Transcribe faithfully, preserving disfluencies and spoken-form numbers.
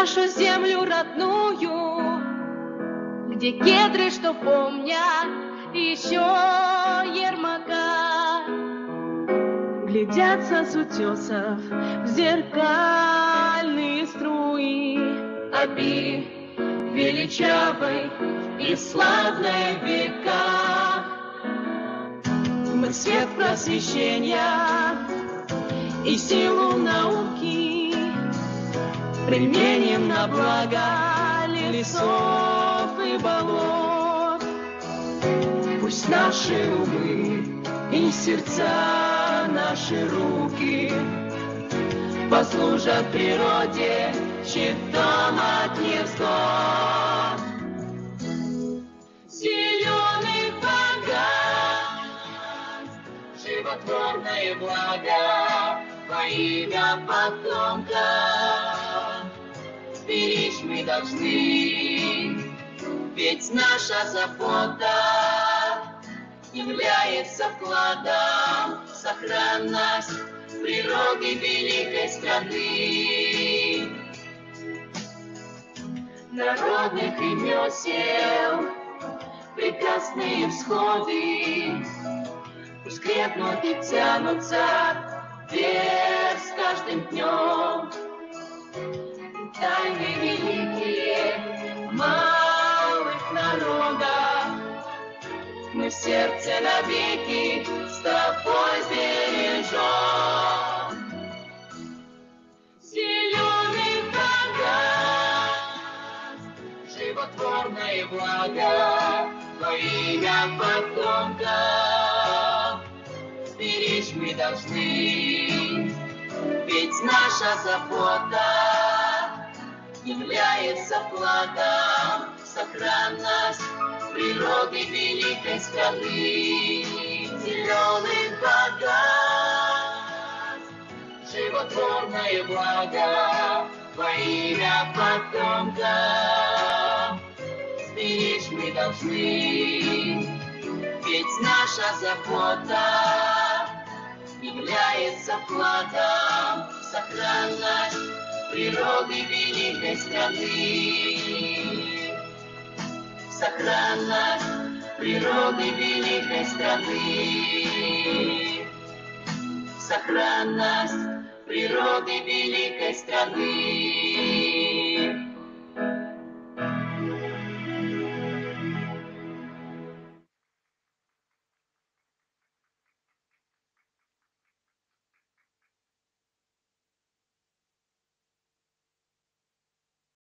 нашу землю родную, где кедры, что помнят еще Ермака, глядятся с утесов в зеркальные струи Оби величавой и славной века. Мы свет просвещения и силу науки применим на благо лесов и болот. Пусть наши умы и сердца, наши руки послужат природе щитом от невзгод. Зеленый богатств, животворное благо во имя потомка беречь мы должны, ведь наша забота является вкладом в сохранность природы великой страны. Народных ремесел прекрасные всходы пусть крепнут и тянутся вверх с каждым днем. Тайны великие малых народов мы в сердце навеки с тобой сбережем. Зеленый богатств, животворное благо во имя потомка беречь мы должны, ведь наша забота является вкладом в сохранность природы великой страны. Зеленый богатств, животворное благо во имя потомка беречь мы должны, ведь наша забота является вкладом в сохранность природы великой страны. Сохранность природы великой страны. Сохранность природы великой страны.